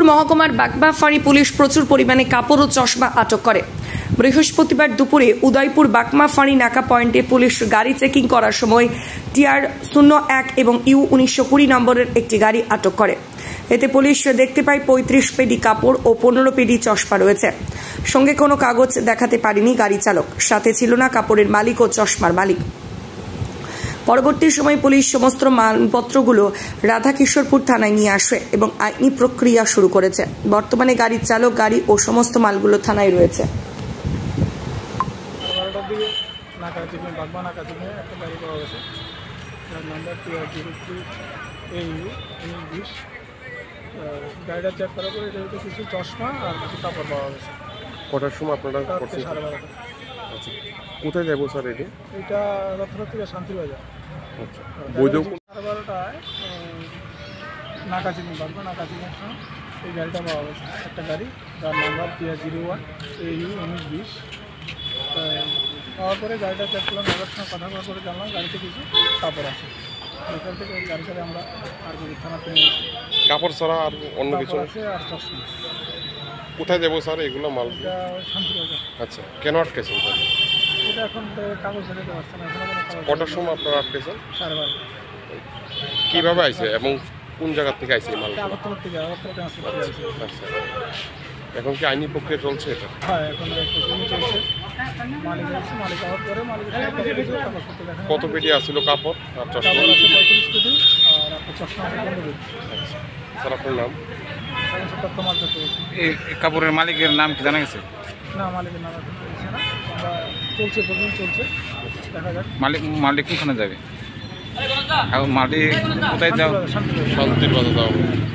মহকুমার বাগমাফাড়ি পুলিশ প্রচুর পরিমাণে কাপড় ও চশমা আটক করে। বৃহস্পতিবার দুপুরে উদয়পুর বাগমাফাড়ি নাকা পয়েন্টে পুলিশ গাড়ি চেকিং করার সময় TR 01 এবং U 1920 নম্বরের একটি গাড়ি আটক করে। এতে পুলিশ দেখতে পায় 35 পেডি কাপড় ও 15 পেডি চশমা রয়েছে। সঙ্গে কোনো কাগজ দেখাতে পারেনি গাড়ি চালক, সাথে ছিল না কাপড়ের মালিক ও চশমার মালিক। পরবর্তী সময় পুলিশ সমস্ত মালপত্রগুলো রাধাকিশোরপুর থানায় নিয়ে আসে এবং আইনি প্রক্রিয়া শুরু করেছে। বর্তমানে গাড়ির চালক, গাড়ি ও সমস্ত মালগুলো থানায় রয়েছে। গাড়িটা চেক করার পরে এটা কিছু চশমা আর কিছু কাপড় পাওয়া গেছে। কটার সময় আপনারা করছেন? 12:30। আচ্ছা, কোথায় যাবো স্যার? এটা রথরথ থেকে শান্তিবাজার। আচ্ছা, বৈধ 12:30টায় নাকাচিনি বাগমা নাকাচিনির সময় এই গাড়িটা পাওয়া গেছে। একটা গাড়ি, যার নাম্বার TR 01 AU 1920। পাওয়ার পরে গাড়িটা চেক করলাম, গাড়ির সঙ্গে কথা বলার পরে জানলাম গাড়িতে কিছু কাপড় আছে। এখান থেকে এই গাড়িটাকে আমরা আর থানা ফিরে গেছি। কাপড় ছাড়া আর অন্য কিছু আছে আর চশমা। কোথায় যাবো স্যার এগুলো মাল? শান্তিবাজার। আচ্ছা, কেন আটকেছেন স্যার? এটা এখন কাগজ দেখাতে পারছে না। কটার সময় আপনারা আটকেছেন? 12:30। কীভাবে আইছে এবং কোন জায়গা থেকে আইছে মাল? আগরতলা থেকে ট্রান্সফার করে আইছে। আচ্ছা, এখন কি আইনি প্রক্রিয়া চলছে এটা? হ্যাঁ, এখন প্রসিডিং চলছে। মালিক আছে, মালিক আওয়ার পরে মালিকের কাগজপত্র দেখা। কত পেটি আসছিল কাপড় আর চশমা? কাপড় আছে 35 পেটি আর আপনার চশমা আছে 15 পেটি। আচ্ছা স্যার, আপনার নাম? এই কাপড়ের মালিকের নাম কি জানা গেছে? না, মালিকের নাম এখন বলছে না। আমরা চলছে, প্রসিডিং চলছে, দেখা যাক। মালিক কোনখানে যাবে? মালিক কোথায় যাও? শান্তিবাজার। শান্তির কথা যাওয়া।